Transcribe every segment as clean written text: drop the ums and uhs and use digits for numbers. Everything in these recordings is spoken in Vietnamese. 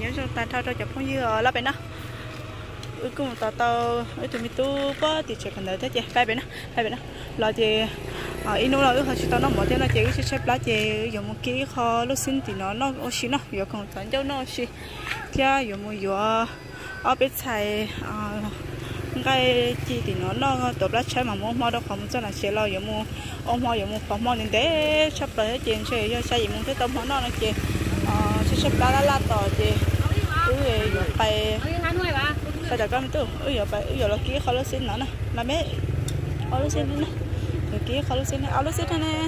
nhớ cho ta thao cho chụp phong dưa lá bên đó cũng tao ở tụi mình tu có thì chỉ cần đợi thế chứ bay bên đó là chị inu là họ chỉ tao nó mở thế là chị chỉ xếp lá chị dùng một cái kho lúc xin thì nó xí nó giờ còn chọn cho nó xí kia dùng một giờ ở bên xài cái chi thì nó tổ lá trái mà mua đâu không cho là sẽ lo dùng mua ông mua dùng một phòng mua nên để sắp tới chị sẽ cho xây dựng một cái tôm nó là chị sẽ xếp lá tỏi chị về phải bây giờ con tôi giờ là kia khó lúc xin nữa nè mà bé khó lúc xin nữa rồi kia khó lúc xin nữa lúc xin nè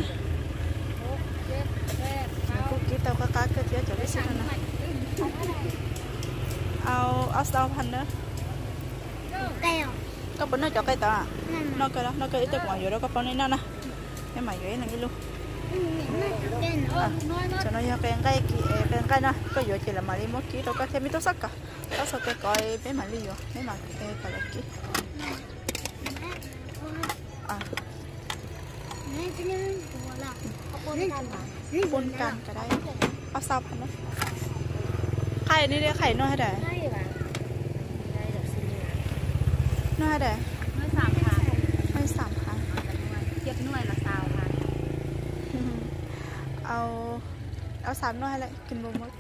cô kia tao có cái kia cho lúc xin nè ao sao hành nữa có bún nó cho cây tao à nó cây ít ngoài rồi đó có bún này nè cái mày vậy này luôn cho nó cho cái nó có vừa chỉ là mà đi một ký đâu có thêm mấy tố sắc cả đó sao cái coi bé mà đi rồi bé mà cái là ký bún canh cái đấy áo sao hả nó khay đi khay nó hay đấy nó hay đấy nó sắm hả chết nuôi là sao hả áo sắm nó hay lại kinh bông mất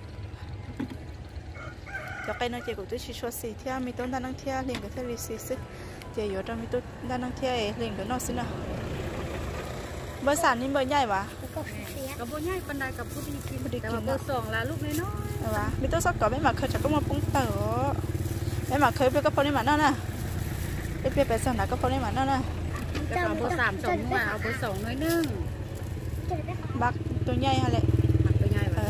cho cây nó chỉ của tôi chỉ số xì theo mi tôi đang năng theo liền cái theo xì xí chỉ ở trong mi tôi đang năng theo liền cái nó xí nào bơ sản nhưng bơ nhảy mà có bơ nhảy ban đàiกับผู้ดีกินแต่ว่าเบอร์2là lúcน้อยว่ะมีตัวซอกก่อนไม่มาเคยจะก็มาปุ้งเต๋อไม่มาเคยไปก็พอได้มานั่นน่ะไปไปสนามก็พอได้มานั่นน่ะแต่ว่าเบอร์3 2ว่าเอาเบอร์2น้อยนึงบักตัวใหญ่ฮะเลยบักตัวใหญ่ว่ะ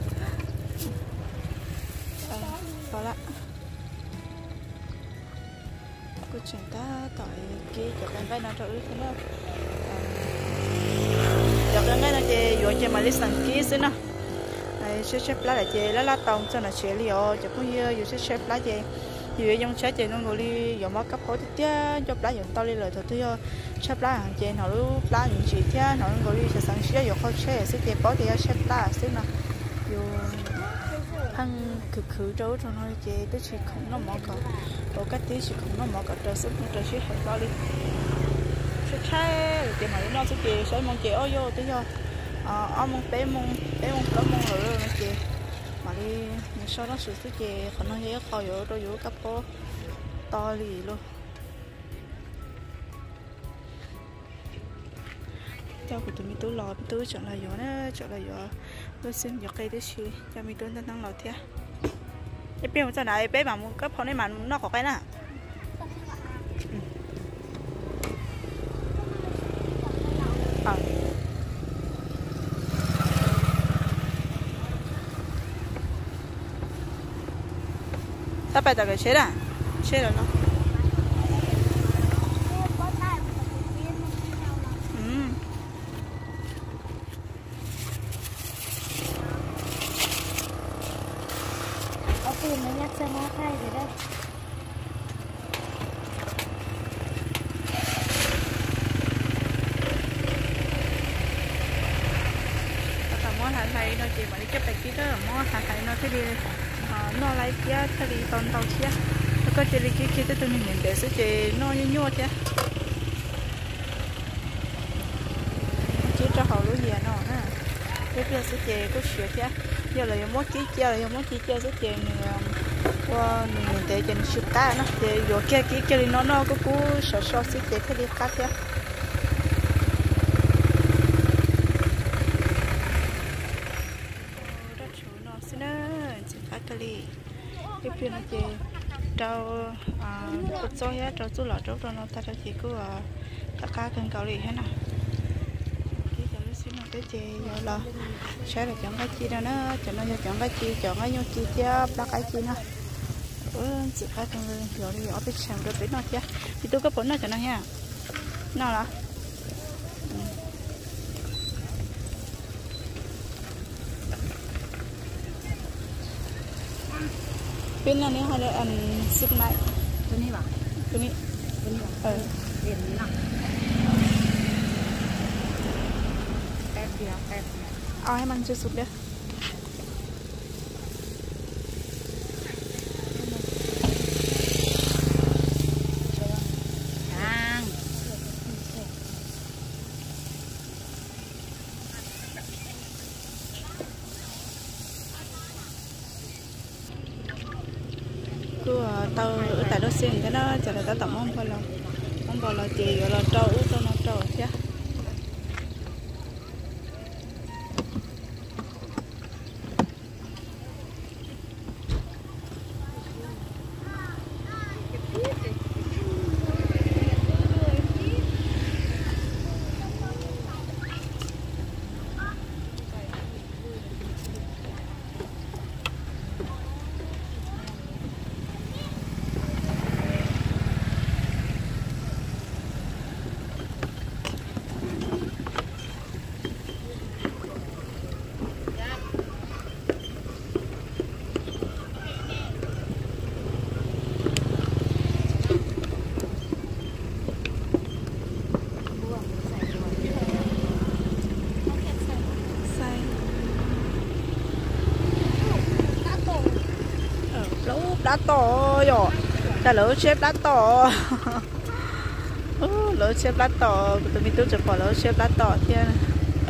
พอละกูchuyển ta tỏi kia cho cái vai nào cho ư thế nào cho cái này là chị vừa chị mà đi sang kia xí nào sẽ xếp lá là chị lá tông cho nó sẽ liều cho cũng như vừa sẽ xếp lá chị vừa dùng sẽ chị nó ngồi đi dùng máu cấp phối tiếp cho lá dùng to đi lời thôi thôi xếp lá hàng chị nó lúc lá những chị thế nó ngồi đi sẽ sang sẽ dùng khâu sẽ chị bỏ thì xếp lá xí nào vừa hăng khử trấu cho nó chị tới chỉ không nó mỏ cỏ có cách tí chỉ không nó mỏ cỏ trời xuống trời xuống hết bao đi sẽ thay chị mà nó sẽ chị sẽ mong chị ôi vô tới vô mong bé mong lớn mong rồi nó chị mà đi sau đó sự chị còn nó dễ khỏi vô rồi vô cấp phố to lì luôn cho của tụi mình túi lò túi chọn là vô nó chọn là vô tôi xin cho cây tới xí cho mình túi tăng lò thế cái bé một này bé mà muốn cấp phong này mà nó có cái nè ta phải đặt cái chế rồi nó nó nhắc cho nó khai rồi đây tất món hàng thầy nó chỉ mà đi chấp tài kia đó món hàng thầy nó cái đi nó lấy kia cái đi toàn tàu kia nó có chỉ đi kia tới tụi mình nhìn để sẽ chỉ nó như nhua chứ chỉ cho họ lúa gì nó nè cái kia sẽ chỉ có sữa chứ giờ là món chỉ chơi sẽ chỉ qua mình để cho nó sụp ta nó để vô kia đi nó có cú sợ sẽ chỉ thay đi cắt chứ rất chủ nó xin chỉ cắt cái đi cái phía nó chỉ trâu cột xôi á trâu chú lợn trâu nó ta chỉ cứ cá cần cào đi hết nào cái giờ nó xin nó tới chỉ giờ là sẽ là chọn cái chi đó nó chọn cái nhau chi chứ bắt cái chi nó chị phải thằng rồi đi ở bên sàn rồi bên nó chứ thì tôi có bốn nó cho nó nha nó là bên này họ lại ăn súp này ตัวนี้ป่ะตัวนี้เห็นนี่นะแป๊บเดียวเอาให้มันสุดๆเด้อ tao ở tại đó xin thế nó chờ là tao tầm không bao là chị gọi là trâu tao nó trâu chứ đá to rồi, đã lỡ xếp đá to, lỡ xếp đá to, tụi mình tôi chụp vào lỡ xếp đá to thế này.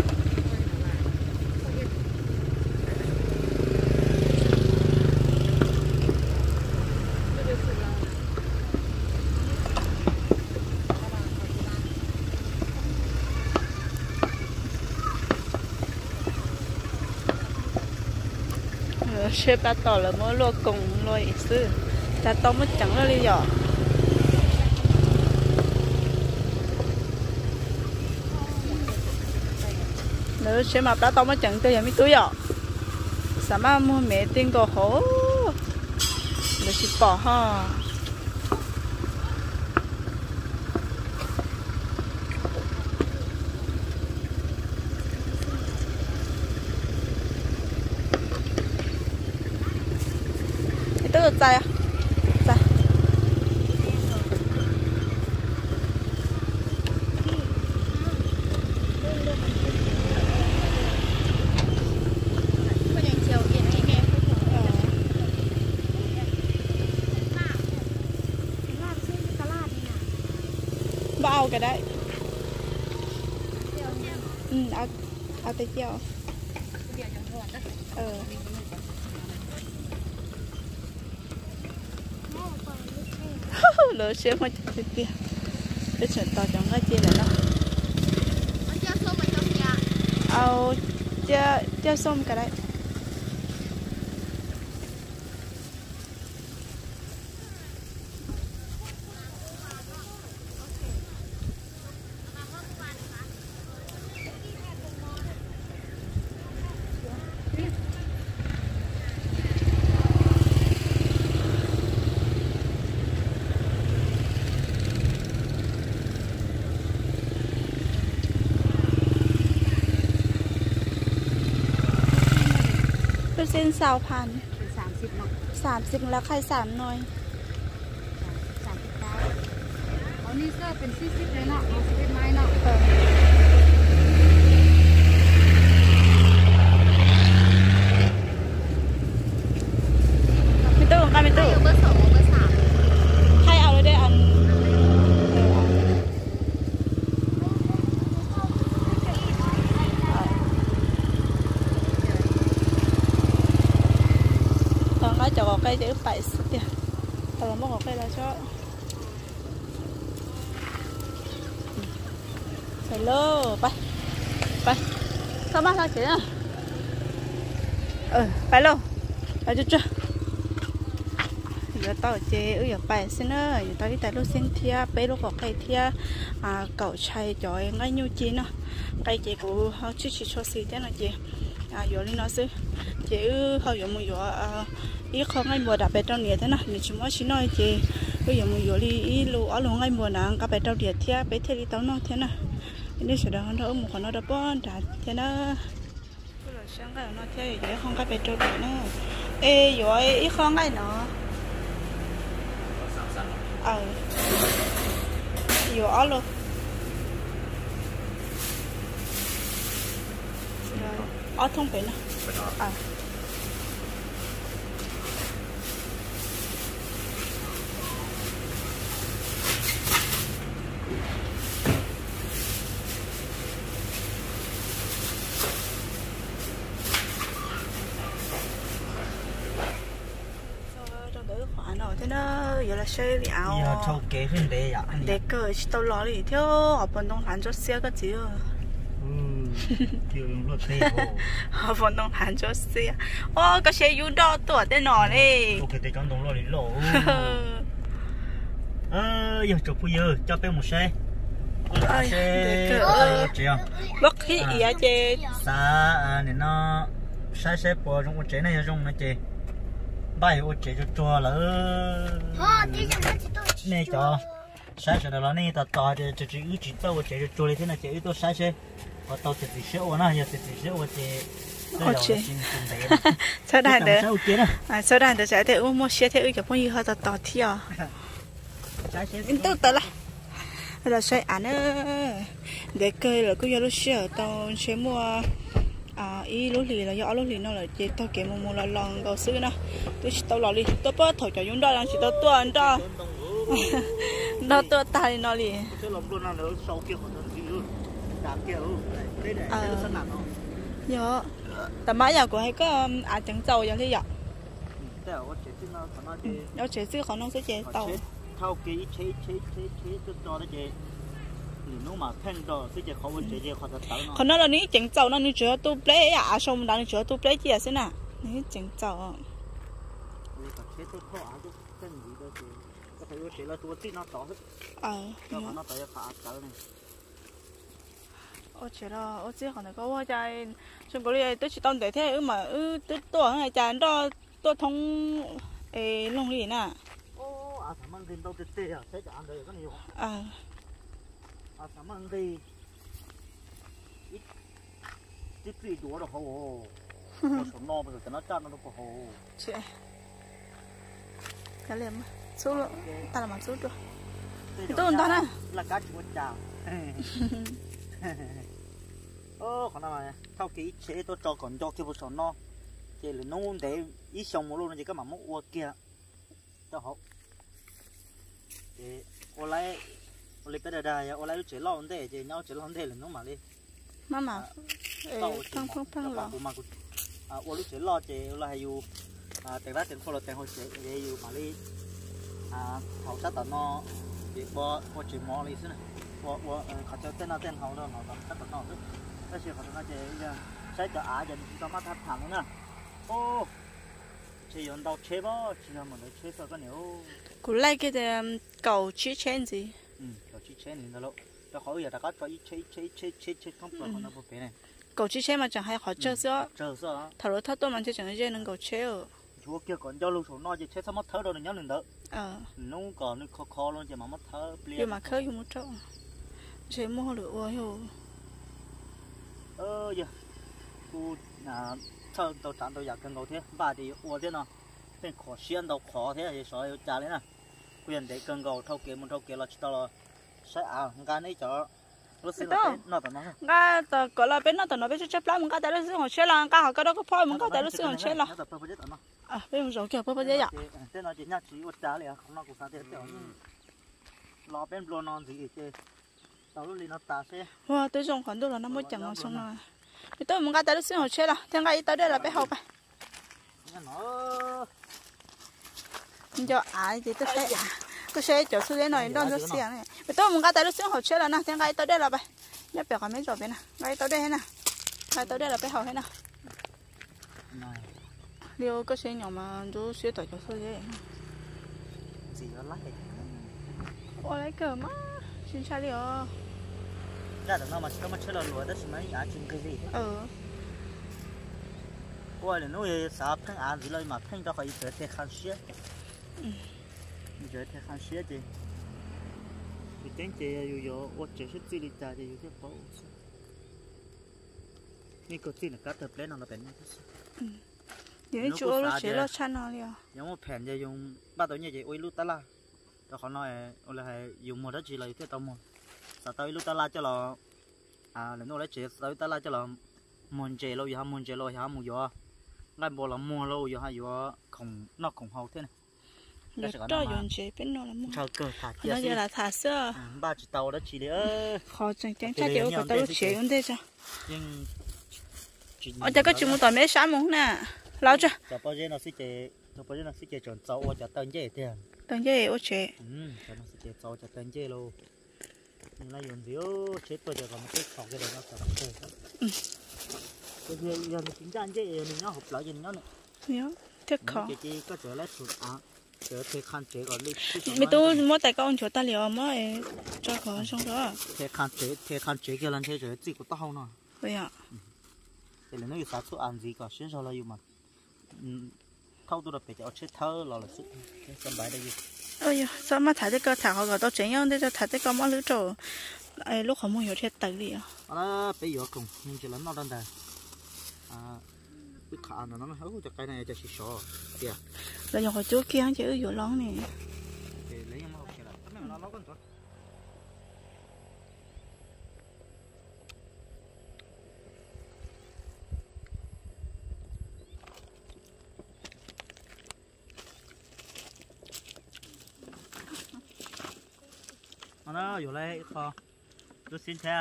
Xếp đá to là mới lô cùng lô ít xứ đá to mới chẳng là lý do nếu xếp mà đá to mới chẳng tôi giờ mới túi rồi sao mà mua mẹ tiền cổ hổ là chỉ bỏ ha在呀，在。bao cái đấy ao tay treo lỡ xếp mà chết kia cái chuyện to trong cái chia là nó ao chia xôm cái đấyเส้นสาวพัน30 เนาะ30แล้วใคร3หน่อย 39เอานี่เสื้อเป็น40เลยเนาะเอา11ไม้เนาะไม่ตู้กันไม่ตู้เบอร์2เบอร์3 ให้เอาเลยได้อันcho có cây để phải tiền, tao làm có cây là cho, phải lô, phải, sao mà sao thế à? Phải lô, phải chưa? Giờ tao chơi ở giờ phải xin nữa, giờ tao đi tại lúc xin thia, bé lúc có cây thia, cậu trai cho em ngay nhiêu chi nữa, cây chị của họ chỉ cho xí thế này chị, giờ lên nó xí, chị họ dùng một giờ ít không ngay mùa đã bé trâu nhiệt thế nào, mình chỉ mới nói chị bây giờ mùa đi ít lúa ở luôn ngay mùa nào các bé trâu nhiệt thế bé thế đi tao non thế nào, nên sẽ đó nó một con nó đã bón đã thế nào, sáng cái nó thế vậy không các bé trâu nhiệt nữa, rồi ít không ngay nó, rồi ở luôn, ở thông phải nào, khoản nó thế nó giờ là xe bị ảo giờ thâu kế lên đây ạ để cờ chỉ tao lo đi theo họ vận động thành cho xe cái gì chưa luôn tê họ vận động thành cho xe cái xe yêu đó tuổi tên nọ đi ok thì con đồng lo đi lộ giờ chụp bây giờ cho bé một xe xe chị không bất khi ý chị xa nên nó xe bỏ trong cái này trong nó chị bài ô chị cho chua là này cho sai rồi đó này tao chỉ chỉ tao chị cho chua thế này chị tôi sai xe và tao chỉ xíu nó giờ chỉ xíu chị sau đây được sau đây được sẽ theo mua xe theo cái phong như họ tao theo in tự tự là xe ảnh để cây là cứ giờ lúc xưa tao sẽ mua ý lúc lì là do lúc lì nó là chỉ tao kể một là lòng đầu xưa nè tôi chỉ tao lò lì tôi bắt thổi cho chúng đó là chỉ tao tua anh đó nó tua tay nó lì nhớ tao máy giờ của hay có chẳng dầu vậy thế vậy nó chế chứ còn nó sẽ chế tàu thao kỹ chế cho nó chế nếu mà phen đó thì chỉ khó vấn chế khó tao nó còn nó là ní chỉnh dầu nó ní chữa tu play xong đó ní chữa tu play gì à xin à ní chỉnh dầu chế đó chế còn này có hoa trái chúng có đi tôi chỉ tao để thế mà tôi tuổi này trái đó tôi thông lông gì nè thằng anh đâu tê tê à, thế cho anh đây có nhiều. Thằng anh đi ít tí đũa được hồ, một số no bây giờ nó chăn nó có hồ. Chị, cái liềm số lượng, ta làm số được. Thì tôi đó nè. Là cá chuột chào. Còn nào này, sau khi chế tôi cho còn cho kia một số no, thì là nó để ít xong một luôn chỉ có mà mốc uo kia, cho họ. Ô lấy bây giờ đây ô lấy chế lon thế chế nhau chế lon thế là nó mà đi mà phăng lò ô lúc chế lo chế là hay u tiền ra tiền phô là tiền hồi chế để u mà đi hậu sát tận nó để bỏ chế mỏ đi xí này bỏ họ cho tên nào tên hậu đó nó tận sát tận nó chứ cái gì họ nói chế sẽ cho giờ chúng ta thắt thẳng nữa ô chế yon đâu chế bao chỉ là một cái chế sao cái nhiều cú lấy cái cầu chữ chén gì cầu chữ chén thì nó lộ cho khỏi giờ ta có cho chế không còn nó bộ này cầu chữ chén mà chẳng hay họ chơi sao thằng đó thắt tôi mà chơi chẳng hay chơi nên cầu chế ở chúa kia còn cho lưu số nó chơi sao mất thở đâu nhớ đừng đỡ nó còn nó khó luôn chứ mà mất thở nhưng mà khơi không mất thở chế mua được ôi giờ cô thở tàu trắng tàu giặc cần cầu thế ba thì ôi thế nào bên khó xiên đâu khó thế thì sỏi trả đấy nè quyền để cần cầu thâu kia là chỉ tao là sẽ cái này cho lúc xưa nó tao nói cái tao gọi là bên nó tao nói bên chơi play mình cái đấy là chơi là cái họ cái đó có phơi mình cái đấy là chơi là bên mình rồi kìa phơi vậy thế nó chỉ nhắc chỉ uất trả liền không nó cũng sao thế lo bên lo non gì chơi tao lúc đi nó ta xe wow tôi dùng khoản đâu là nó mới chẳng nó xong rồi tôi mình cái đấy là chơi là thế cái tới đây là bên học à cho ai thì tôi sẽ cái xe chở xuống đây này đó nó xe này tôi muốn cái tay nó xuống hậu xe là nè thế cái tới đây là vậy nhớ bèo cả mấy rồi vậy nè cái tới đây thế nè cái tới đây là cái hậu thế nè liêu cái xe nhỏ mà chú xe tải chở xuống đây gì nó lắc ôi lấy cờ má xin chào liêu ra được nó mà chơi là lúa đó chỉ mấy á chừng cái gì ôi là nó sao phăng á gìเลยmà phăng cho khỏi phải thế khăn xe giờ thì khăn xe chứ thì tiếng chịอยู่ô chế sẽ chỉ đi trả thì cái baoนี่ก็ที่นะครับแต่เพลนเราเป็น những chỗ nó chế nó chăn nó liền giống một phèn giờ dùng ba tối như vậy ôi lút ta la tao khó nói ôi là dùng một đó chỉ là cái tao một sao tao lút ta la cho là là nó lấy chế tao ta la cho là mòn chế lâu giờ mòn chế lâu giờ mù gió ngay bộ là mua lâu giờ hay gió không nó không hậu thế này cho dùng chế bên nó là mua nó giờ là thả sữa ba chỉ tàu đó chỉ để khó chẳng chẳng chắc điều của tao chế như thế sao nhưng ở đây có chừng một tỏi mấy sáng món nè lão chưa cho bao giờ nó sẽ chọn cháu cho tên dễ thế tao dễ ô chế cho nó sẽ cháu cho tên dễ luôn nhưng là dùng diếu chết bây giờ còn một cái khó cái đấy nó sẽ bây giờ mình chính ra dễ mình nó hộp lại gì nó này nhớ thiết khó cái có trở lại sụt trở thế khăn chế còn đi mi tu mua tại con chỗ ta liệu mà cho khó xong đó thế khăn chế kia lần thế rồi chỉ có tao nó vậy à thì là nóอยู่sát số ăn gì cả xuyên sau làอยู่mà thâu tôi được phải cho chết thơ là sự sân bãi đây ơi sao mà thả cái cơ thả họ gọi tao chén nhau để cho thả cái con món lưỡi trâu ai lúc họ mua nhiều thiệt tự đi à nó bây giờ cùng nhưng chỉ là nó đang đây cái khả nó hấu cho cái này cho chị sò kìa rồi họ chú kia chứ ở lón này thì lấy mà học là cái này nó con rồi nóอยู่เลยพอดูสินแท้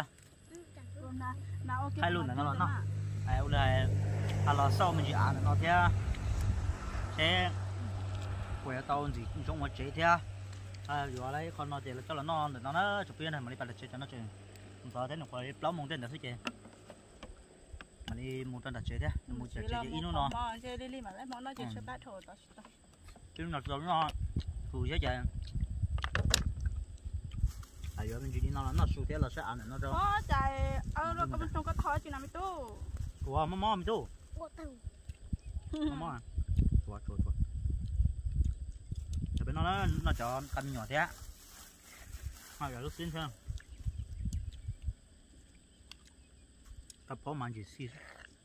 hai luôn là nó ai u này là sau mình chỉ ăn nó thế thế quay tàu gì cũng trong một chế thế rồi lấy con nó thì là cho là non để nó chụp viên này mà đi bắt được chế cho nó chơi giờ thế nó quay lắm mong trên là chế mà đi mua trên là chế thế mua chế in nó chơi đi mà lấy món nó chơi chơi battle đó chứ nó thù chế chơi giờ mình chỉ đi nó sụt thế là sẽ ăn nó đâu chạy nó có trong cái thỏi chứ nào mi tu của mama mi tu mama chua thì bên nó cho canh nhỏ thế hai giờ lúc xin xem tập phó mang gì xí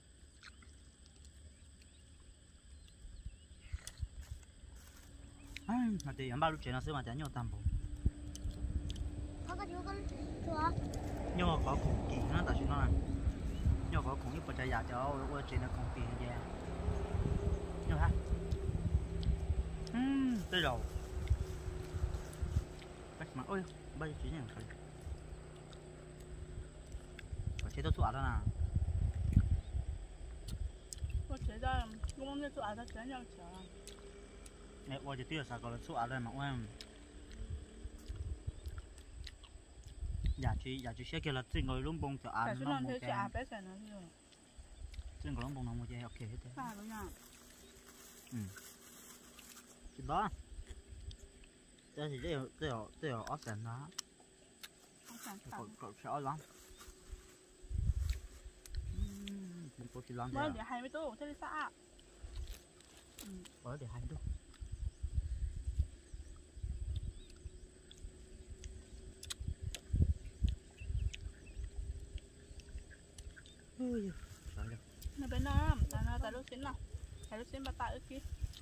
mà thì em bao lúc chuyện nó sẽ mà chạy nhiều tam bộ nhưng mà có cùng kỳ nó tại sao nó nhưng mà có cùng ít bữa chạy cho ở trên nó cùng kỳ như vậy nhưng ha tới rồi bắt mà ôi bây giờ chỉ nhận thôi có chế độ tụ đó nè có chế ra cũng như tụ đó chế nhau chế này qua chỉ tiêu sao có tụ đó mà em giả chỉ xe kia là trên ngồi lúng bông cho ăn nó một cái trên ngồi lúng bông nó một cái ok hết đấy trên đó đây thì đây là option đó cậu sẽ lắm mình có chỉ làm mới để hai mươi tô thế đi xa mới để hai tô nó bên đó tại lúc xin nào tại lúc xin bà tại kia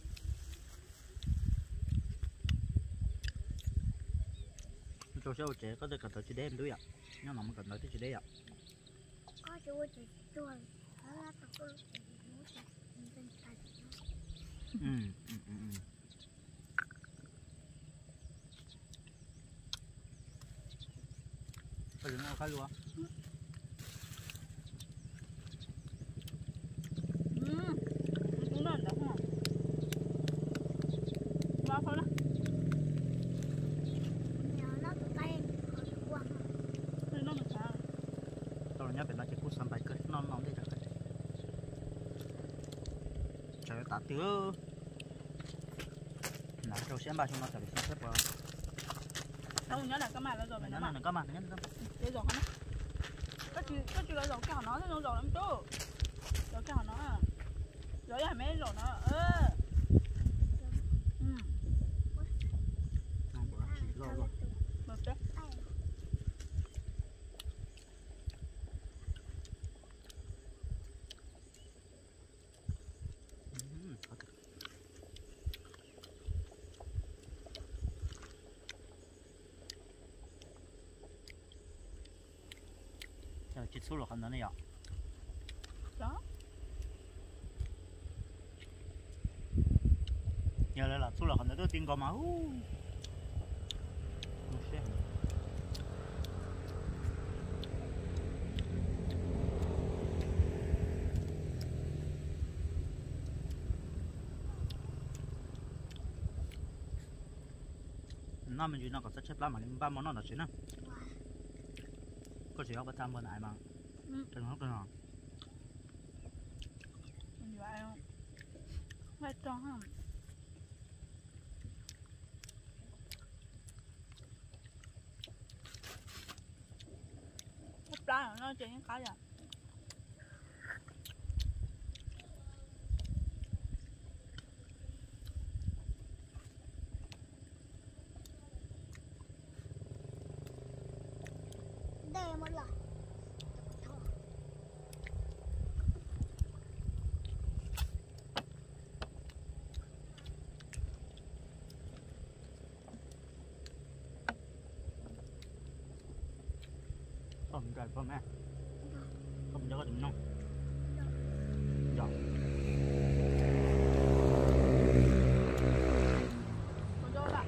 cho số trẻ có thể cần tới chỉ đêm đối ạ nhưng mà mình cần tới chỉ đêm ạ có chú chỉ chuồn đó là tập cô bây giờ nó khai luôn cũng là đó hả bao thôi đó nó tụi tay quăng nó mà sao tao nhớ phải nói chỉ cút sắm bài cất non để chắc trời tạ tứa nào cho xem ba chúng nó phải xem xếp vào đâu nhớ là cái mặt nó rồi phải nó có mặt nhá cái giỏ nó có chưa giỏ cái nó nó giỏ lắm chú giỏ cái nó à giỏ là mấy giỏ nó không có chỉ lo rồi được đấy chỉ số là không này ạ đó nhờ là số là không này tôi tin có máu nó mình chỉ nó có sẽ xếp lá mà ba món nó xí nè có gì không bắt tham bên này mà đừng nói cái nào như vậy không phải tròn không lá nó chỉ những cái gì đây một lần không trời không em không nhớ định không rồi còn đâu lại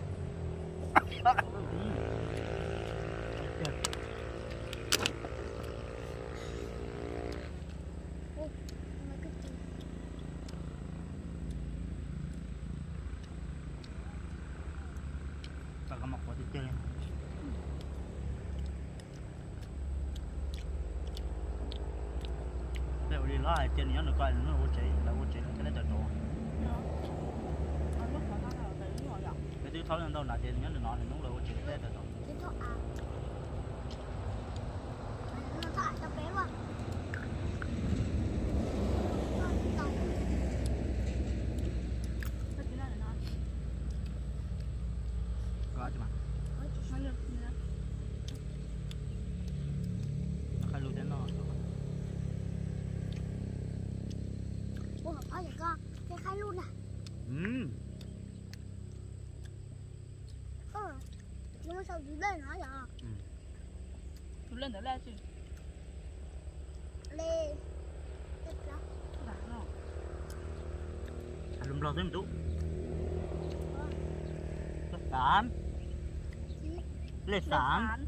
và có một quả thịt chơi lên đây đi lại trên nhớ được coi nó vô chạy là vô chạy cái này tự tổ cái thứ tháo lên đâu là trên nhớ được nó thì nó là vô chạy cái tự tổ nó thả cho bé luôn rồi chứ mà nó khai lưu đến nó ủa có gì con cái khai luôn à nhưng mà sao dưới đây nó vậy tôi lên tới lên chứ lên đẹp lắm lùm lo thêm tú tám lên tám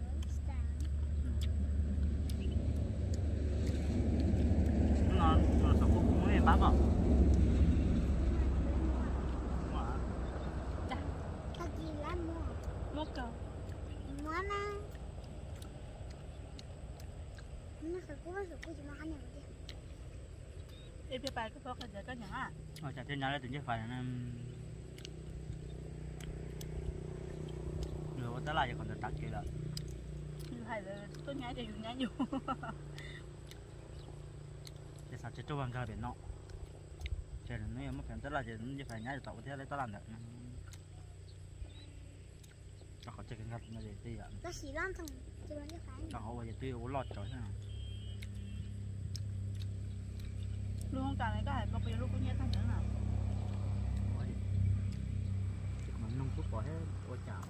nó sao cũng mới bám vào ta chỉ làm mua một cầu mua nè nó sẽ cũng chỉ mà ăn nhiều chứ em phải cái phốt là cái nhỏ à rồi chả trên nhà đây tự nhiên phải người ta lại còn được tặng kia là như vậy là tôi nhái thì dùng nhái nhiều để sao chết cho bằng ra biển nọ chơi là nếu mà phải tất là chỉ phải nhái được tàu thế đấy ta làm được nó khó chơi cái ngập nó để tí ạ nó chỉ làm thằng chỉ làm cái phải nó họ bây giờ tuy lọt trời thế nào luôn không cả này cái có bị lúc có nhét thằng nữa nào mà nông thuốc có hết có chảo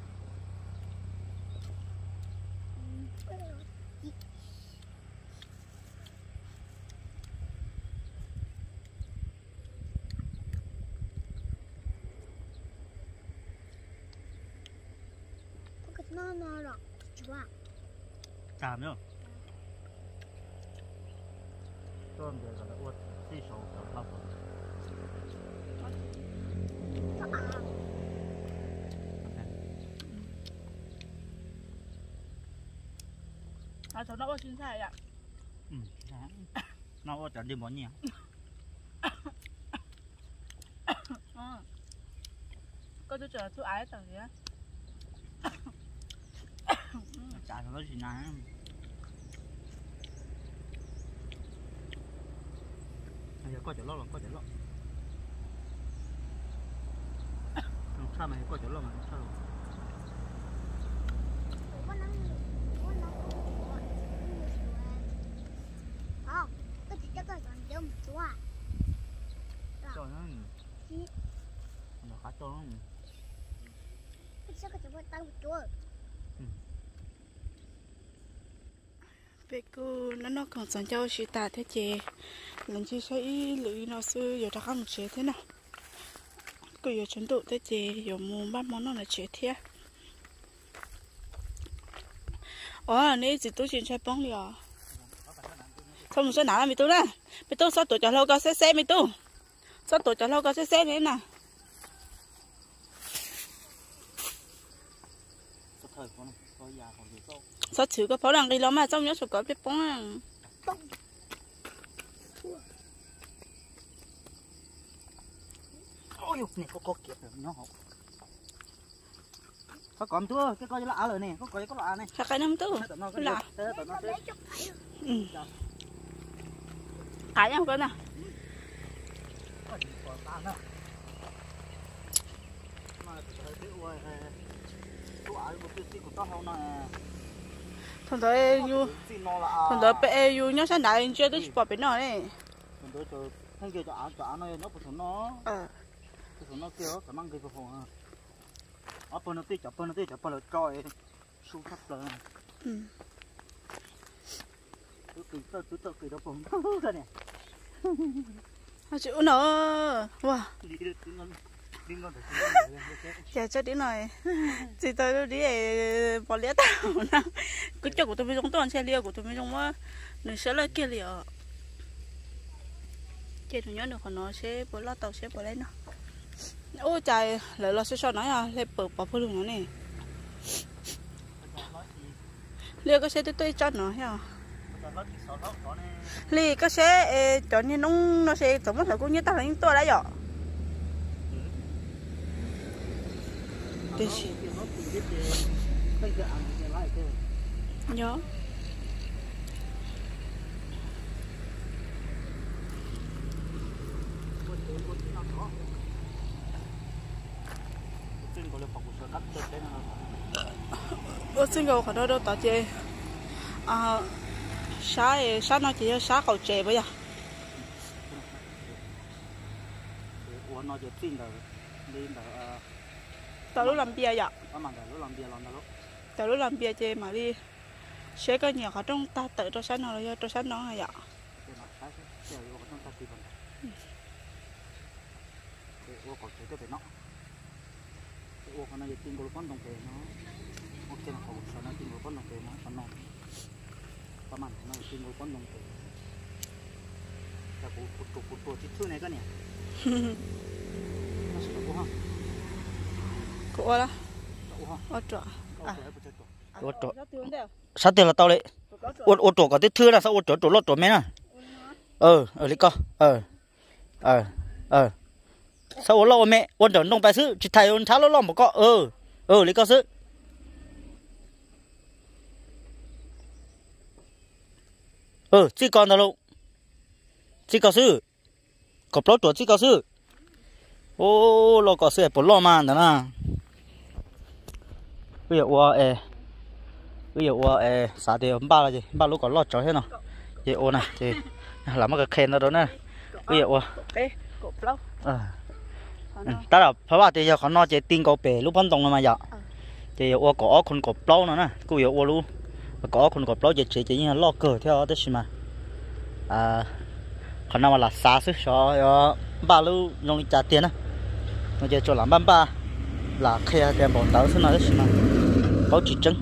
nó rồi chú à chảo nữa tôm để gọi là uất tí sầu cả lọc cháu nó có xin sai ạ nó có chẳng đi món nhiều có chú chờ chú ái tầng gì á chả nó gì nào bây giờ có chỗ lót rồi có chỗ lót sao mày có chỗ lót mà sao rồi cái gì chắc là còn dâm chú à trời ơi nó khá to lắm cái chắc là chú phải tay một chú bé cô nó còn sống cho chị ta thế chị lần chị sẽ lưỡi nó xưa giờ ta không chế thế nào cô giờ chuẩn bị thế chị giờ muốn bắt món nó là chế thế nếu chỉ tôi chuyện chơi bóng liền không sẽ nào là mày tôi nè mày tôi sao tổ cho lâu có xe mày tôi sao tổ cho lâu có xe thế nè thời con này có già còn gì đâu sao chịu cái pháo đằng đi lắm mà trong nhớ số có biết bóng à ôi này có kiệt rồi nó học có còn thưa cái coi lạ rồi nè có lạ này sao cái năm tư lạ cái nhau cái nào thằng đó bé yêu nhớ sang đại chưa tới bỏ bên nào này thằng đó thằng kia cho ăn nó nó phải nó kêu cảm ơn cái phụ ha ở bên nó chập bên nó coi xuống thấp rồi tôi cười đâu cũng cái này chịu nữa wow chả cho đến này chỉ tôi đi để bỏ lẽ tao nè cứ cho của tôi mới giống toàn xe lia của tôi mới giống á người sẽ lấy kia liền kia tôi nhớ được còn nó sẽ bỏ lót tàu sẽ bỏ lấy nó ôi trời lại lo sẽ cho nó à lấy bỏ phụ đường nó này lia có sẽ tôi cho nó hả lia có sẽ cho như nó sẽ giống một thời cũng như tao là những tôi đấy rồi Nhớ. Tôi xin cầu khỏi đâu tao chơi sáng nó chỉ sáng cầu chè bây giờ tao lúc làm bia vậy tao lúc làm bia chơi mà đi sẽ có nhiều họ trong ta tự cho sáng nó rồi cho sáng nó hay vậy cô đó ô sao tiền là tao đấy ô trổ có tiết thưa là sao ô trổ lót trổ mấy nè lấy co sao ô lo mẹ ô trổ nông bài sư chỉ thầy ôn tháo lo một co lấy co sư chỉ còn đâu luôn chỉ có sư có lót trổ chỉ có sư ô lo có sư bỏ lo mà nữa nè bây giờ xả thì ba là gì ba lúc có lót chó thế nào vậy ô này thì làm một cái khen đó nữa bây giờ ta là phải bảo thì giờ họ nói chỉ tin cầu bể lúc vận động mà giờ thì ô có con cọp lâu nữa nè cứ giờ ô luôn có con cọp lâu chỉ như là lo cờ theo đó mà còn nào mà là xả sức cho ba lúc用力trả tiền á nó chỉ cho làm ba là khi tiền bọn tao xin nói mà báo chỉ trứng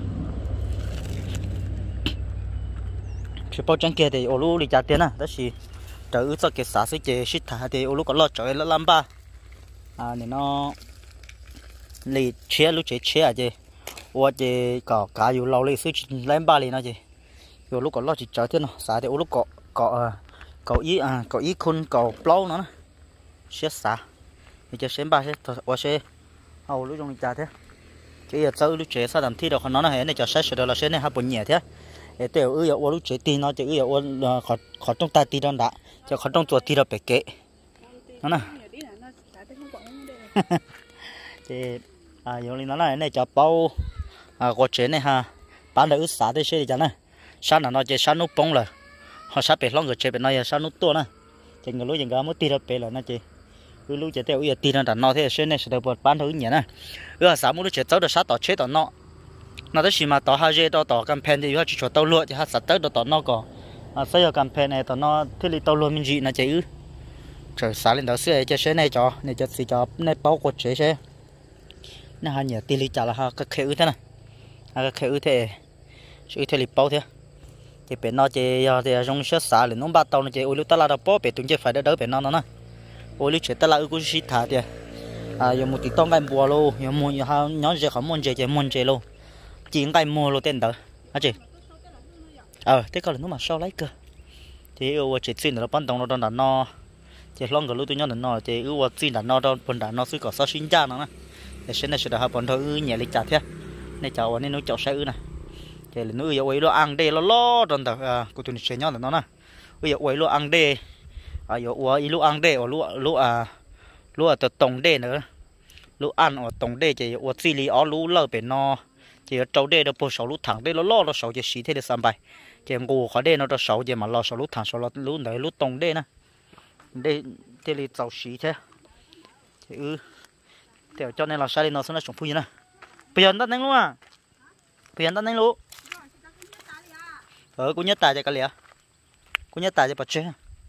chỉ báo trứng kia thì ô lúc đi trả tiền á đó là trời ơi sao cái xả sức chỉ xịt thả thì ô lúc có lo trời nó làm ba nên nó lì chia lúc chia à chứ ô chứ có cá yêu lâu lì sức làm ba lì nó chứ ô lúc có lo chỉ trời thế nào xả thì ô lúc có ý khôn có plau nữa chia xả thì cho xem ba sẽ ô sẽ hầu lúc trong trả thế cái giờ sau lúc chế sao làm thi được nó này này cho sai sửa là sẽ này hấp bún nhẹ thế để tiểu ư ô lúc chế tin nó chỉ ư ô khó trong ta tin đó đã cho khó trong chuột tin đó phải kệ nó nè thì giống như nó này cho bao có chế này ha bán được ướt xả thì sẽ này sáng là nó chế sáng nút bông rồi họ sắp bị lông rồi chế bị nói sáng nút tua nè chỉ người lúc những cái mới tin được là nó chế lúc chế theo ý tin là nó thế sẽ này sẽ được bán được nhẹ nè sáng lúc chế tao được sát tao chế tao nó đó chỉ mà tao hai dê tao campaign thì họ chỉ cho tao lụa thì họ sát tới tao nó có bây giờ campaign này tao nó thế thì tao luôn mình gì là chế trời sáng lên đó xưa cho xe này cho xí cho này bao quật chế xe nó hai nhiều tiền lý trả là ha cái khế ư thế này cái khế ư thế chỉ thế lý bao thế thì bên nó chỉ thì trong xe xả lên nó bắt tàu nó chỉ ôi lúc ta là đâu bao bên tụi chỉ phải đỡ bên nó nè ôi lúc chế ta là ư cũng xí thả thì giờ một tí tông cái bùa luôn giờ một ha nhóm gì không muốn chế luôn chỉ cái mua luôn tên đó à chị thế còn là nó mà sau lấy cơ thì yêu chỉ xin là ban đầu nó nó chỉ long cái lúa tụi nó nó thì yêu xin là nó đó phần đã nó sẽ có sao sinh ra nó để xem này sẽ là bọn thôi nhẹ lịch chặt thế này cháu nên nó cháu sẽ nè thì là nó yêu ấy lo ăn đây lo lo rồi đó của tụi nó sẽ nhau là nó nè yêu ấy lo ăn đây yêu ấy lo ăn đây lúa từ tổng đây nữa lúa ăn ở tổng đây chỉ yêu xí lý ở lúa lơ bên nó chỉ ở trâu đây nó bổ sung lúa thẳng đây lo nó sầu chỉ xí thế để sản bài chỉ ngủ khỏi đây nó cho sầu chỉ mà lo sầu lúa thẳng sầu lúa này lúa tổng đây nè đây thế là giàu xí thế thì theo cho nên là sai nó sẽ là trồng phu như này bây giờ tắt đánh luôn à bây giờ tắt đánh luôn cũng nhất tài cho cái lẽ cũng nhất tài cho bạch chế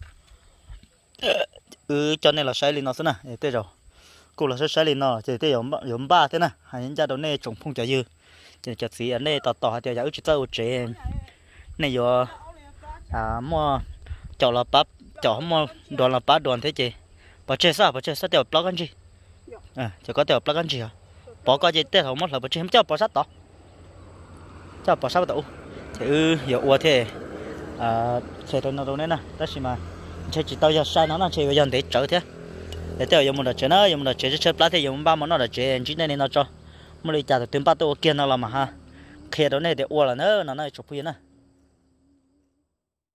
cho nên là sai nó sẽ này thế rồi cô là sai nó thì thế giống ba thế này hai nhân gia đó này trồng phong trả dư thì chặt xí ở đây tỏ thì giờ chỉ tao chế này giờ mua chậu là bắp chậu mua đoàn là bắp đoàn thế chị bạch chế sao tiểu plug anh chị chỉ có tiểu plug anh chị à bỏ cái gì tết không mất là bạch chế không cho bỏ sát tỏ cho bỏ sát tụ thì giờ ua thế xe tôi nó đâu nè đó xí mà chỉ tao giờ sai nó là chỉ bây giờ để chở thế để tiểu giờ muốn là chế nó giờ muốn là chế chế plug thế giờ muốn ba món nó là chế chỉ nên nó cho muốn đi trả được tiền ba tôi kia nó là mà ha kia đó này để ua là nó chụp phim nè